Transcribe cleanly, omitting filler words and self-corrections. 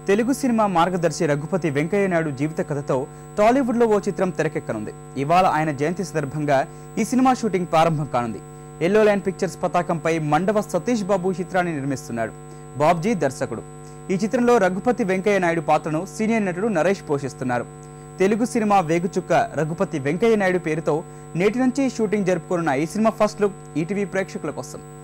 Telugu cinema మార్గదర్శి రఘుపతి వెంకయ్య నాయుడు జీవిత కథతో టాలీవుడ్ లో ఓ చిత్రం తెరకెక్కనుంది. ఇవాళ ఆయన జయంతి సందర్భంగా ఈ సినిమా షూటింగ్ ప్రారంభం కానుంది. ఎల్లో లైన్ పిక్చర్స్ పతాకంపై మండవ సతీష్ బాబు చిత్రాన్ని నిర్మిస్తున్నాడు. బాబ్జీ దర్శకుడు. ఈ చిత్రంలో రఘుపతి వెంకయ్య నాయుడు పాత్రను సీనియర్ నటుడు నరేష్ పోషిస్తున్నారు. తెలుగు సినిమా వేగుచుక్క రఘుపతి వెంకయ్య నాయుడు పేరుతో నేటి నుంచి షూటింగ్ జరుపుకోనున్న ఈ సినిమా ఫస్ట్ లుక్ ఈటీవీ ప్రేక్షకుల కోసం.